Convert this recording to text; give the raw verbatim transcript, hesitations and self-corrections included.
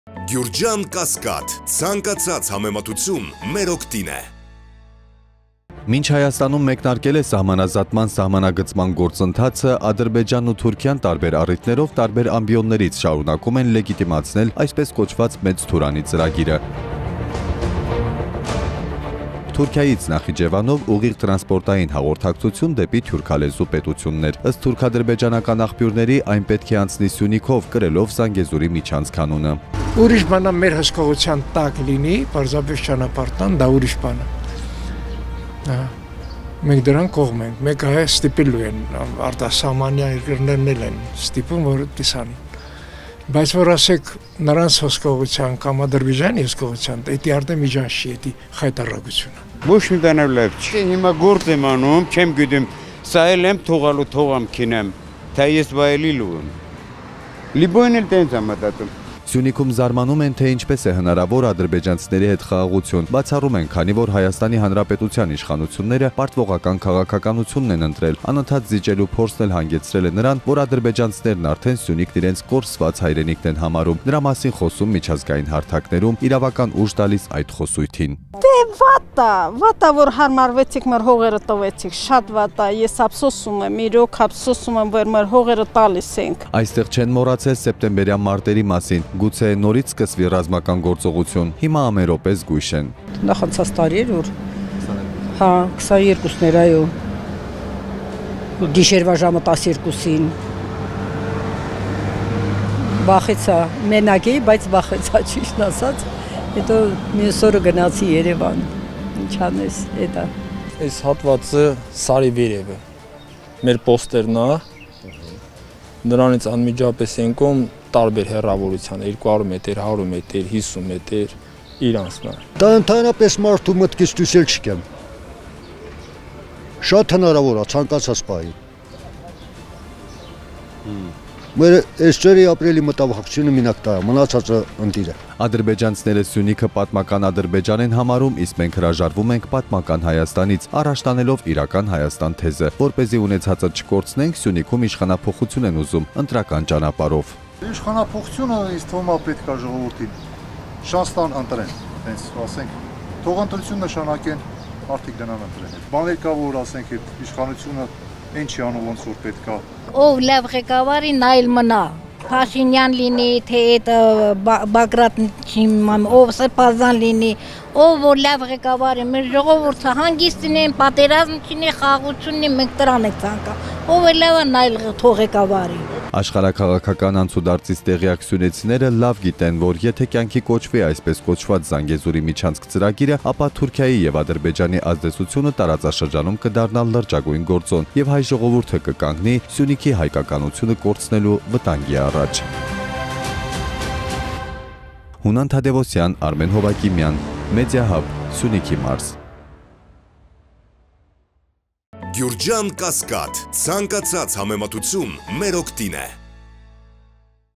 Գյուրջան Կասկադ, ցանկացած համեմատություն մեր օգտին է։ Մինչ Հայաստանում մեկնարկել է սահմանազատման սահմանագծման գործընթացը, Ադրբեջանն ու Թուրքիան տարբեր առիթներով տարբեր ամբիոններից շարունակում են լեգիտիմացնել այսպես կոչված մեծ Թուրանի ծրագիրը։ Թուրքիայից Նախիջևանով ուղիղ տրանսպորտային հաղորդակցություն դեպի թուրքալեզու պետություններ։ Ըստ թուրք-ադրբեջանական աղբյուրների այն պետք է անցնի Սյունիքով, կրելով Զանգեզուրի միջանցք անունը։ Ուրիշ բանը մեր հսկողության տակ լինի, պարզապես ճանապարհտան, դա ուրիշ բան է։ Մենք դրան կողմ ենք, մեկ հայ ստիպելու են, արտասահմանյան երկրներն են ստիպում, որ տեսան։ Բայց որ ասեք նրանց հսկողության կամ Ադրբեջանի հսկողության, դա արդեն միջանցքի է խայտարակությունը։ Ոչ մի բան լավ չի, հիմա գործ եմ անում, չեմ գիտեմ, սա էլ եմ թողալու թողամ քինեմ, թե ես վայելի լուեմ։ Լիբոյն էլ տենց եմ մտածում։ Սյունիքում զարմանում են, թե ինչպես է հնարավոր ադրբեջանցիների հետ խաղաղություն, բացառում են, քանի որ Հայաստանի Հանրապետության իշխանությունները պարտվողական քաղաքականությունն են ընտրել, անընդհատ զիջելու փորձն էլ հանգեցրել է նրան, որ ադրբեջանցիներն արդեն Սյունիքն իրենց կորսված հայրենիքն են համարում, նրա մասին խոսում միջազգային հարթակներում, իրավական ուժ տալիս այդ խոսույթին։ Դե վատա, վատա որ հարմարվեցիք, մեր հողերը տվեցիք, շատ վատա, ես ափսոսում եմ, իրոք ափսոսում եմ, որ մեր հողերը տալիս ենք։ Այստեղ չեն մոռացել սեպտեմբերյան մարտերի մասին, գուցե նորից սկսվի ռազմական գործողություն, հիմա ամերոպես զգույշ են։ Նախանցած տարի էր որ հա քսաներկուսն էր այո։ Գիշերվա ժամը տասներկուսին։ Վախեցա, մենակ էի, բայց վախեցա ճիշտ ասած։ Հետո մյուս օրը գնացի Երևան, ինչ անես, էտա։ Այս հատվածը Սարի վերև է, մեր պոստերն է, նրանից անմիջապես ենքում տարբեր հեռավորության, երկու հարյուր մետր, հարյուր մետր, հիսուն մետր, իրանցն է։ Դա ընդհանրապես մարդու մտքից դուսել չկեմ, շատ հնարավոր է, ցանկացած պահի։ Մեր այս ճերի ապրելի մտավախությունը մինակ դա է, մնացածը ընտիր է։ Ադրբեջանցիները Սյունիքը պատմական Ադրբեջան են համարում, իսկ մենք հրաժարվում ենք պատմական Հայաստանից, առաջ տանելով իրական Հայաստան թեզը, որպեսզի ունեցածը չկորցնենք, Սյունիքում իշխանափոխություն են ուզում, ընտրական ճանապարհով։ Իշխանափոխությունը ինձ թվում է պետք է ժողովրդին շանս տան ընտրեն, հենց ասենք, թող ընտրություն նշանակեն, մարդիկ գնան ընտրեն։ Բաներ կա, որ ասենք այդ իշխանությունը ինչ չի անում ոնց որ պետք է։ Ով լավ ղեկավարի նա էլ մնա։ Փաշինյան լինի, թե այդ Բագրատ ով Սեփազան լինի, ով որ լավ ղեկավարի, մեր ժողովուրդը հանգիստ լինեն, պատերազմ չինի, խաղաղություն լինի, մենք դրան ենք ցանկանում։ Ով է լավ նա էլ թող ղեկավարի։ Աշխարհաքաղաքական անցուդարձից տեղյակ սյունեցիները լավ գիտեն, որ եթե կյանքի կոչվի այսպես կոչված Զանգեզուրի միջանցք ծրագիրը, ապա Թուրքիայի եւ Ադրբեջանի ազդեցությունը տարածաշրջանում կդառնա լրջագույն գործոն եւ հայ ժողովուրդը կկանգնի Սյունիքի հայկականությունը կորցնելու վտանգի առաջ։ Հունան Թադևոսյան, Արմեն Հովակիմյան, Մեդիահաբ, Սյունիքի մարզ։ Գյուրջան Կասկադ, ցանկացած համեմատություն մեր օգտին է։